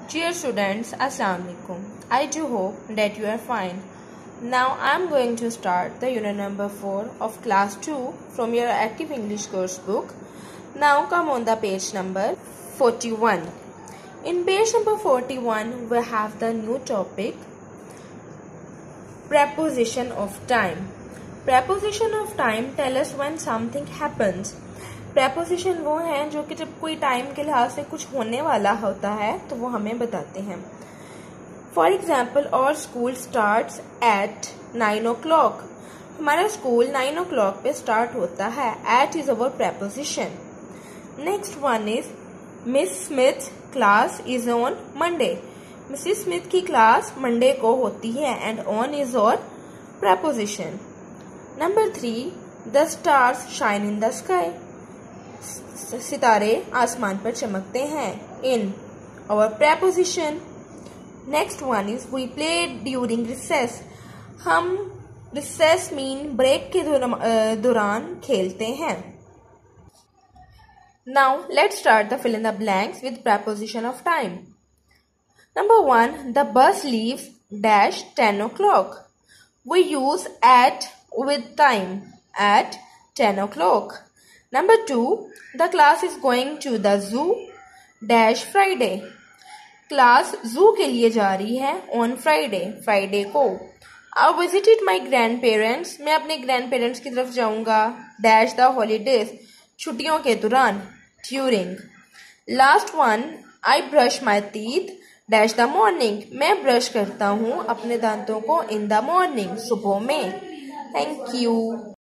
Dear students, Assalamu alaikum. I do hope that you are fine. Now I am going to start the unit number 4 of class 2 from your active English course book. Now come on the page number 41. In page number 41 we have the new topic preposition of time. Preposition of time tell us when something happens. Preposition वो हैं जो कि जब कोई time के लिहाज से कुछ होने वाला होता है तो वो हमें बताते हैं. फॉर एग्जाम्पल, और स्कूल स्टार्ट्स एट 9 o'clock. हमारा स्कूल 9 o'clock पे स्टार्ट होता है. At is our preposition. Next one is miss Smith class is on Monday. Mrs Smith की क्लास मंडे को होती है एंड ऑन इज और preposition. Number 3, the stars shine in the sky. सितारे आसमान पर चमकते हैं इन और preposition. Next one is we play during recess. हम रिसेस मीन ब्रेक के दौरान खेलते हैं. Now let's start the fill in the blanks with preposition of time. Number 1, the bus leaves dash 10 o'clock. We use at with time at 10 o'clock. Number 2, the class is going to the zoo dash Friday. Class zoo के लिए जा रही है on Friday को. I visited my grandparents. मैं अपने grand की तरफ जाऊंगा dash the holidays. छुट्टियों के दौरान during. Last one, I brush my teeth dash the morning. मैं ब्रश करता हूँ अपने दांतों को in the morning सुबह में. Thank you.